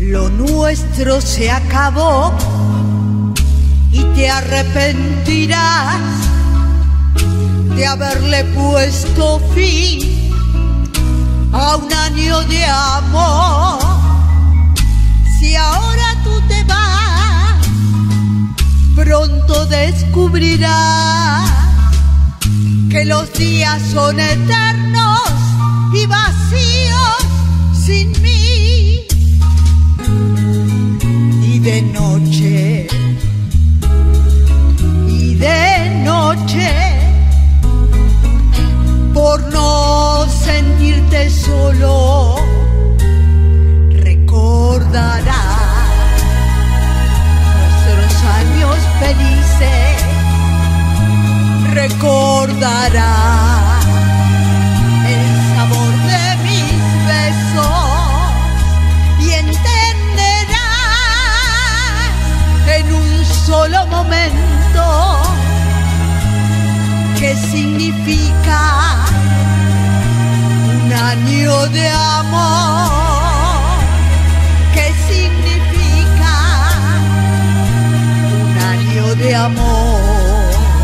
Lo nuestro se acabó y te arrepentirás de haberle puesto fin a un año de amor. Si ahora tú te vas, pronto descubrirás que los días son eternos y vacíos sin mí. Y de noche, por no sentirte solo, recordarás nuestros años felices, recordarás el sabor de mis besos y entenderás en un solo momento qué significa un año de amor, qué significa un año de amor.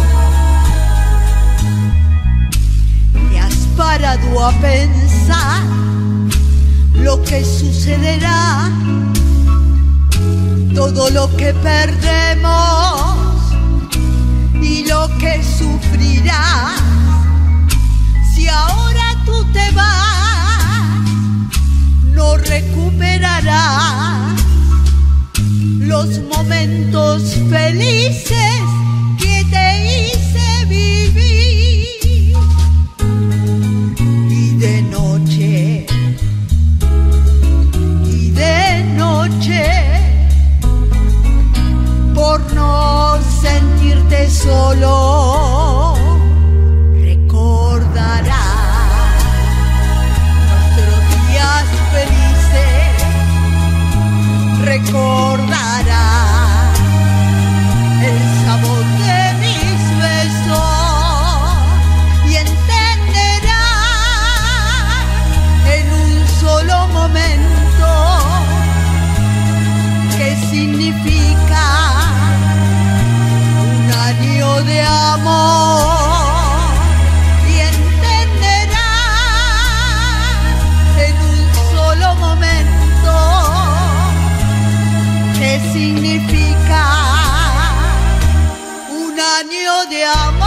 ¿Te has parado a pensar lo que sucederá? Todo lo que perdemos y lo que sufrirás. Si ahora tú te vas, no recuperarás los momentos felices que te hice vivir. Y de noche, por no sentirte solo, recordarás nuestros días felices, recordarás el sabor de mis besos y entenderás en un solo momento qué significa un año de amor y entenderás en un solo momento qué significa un año de amor.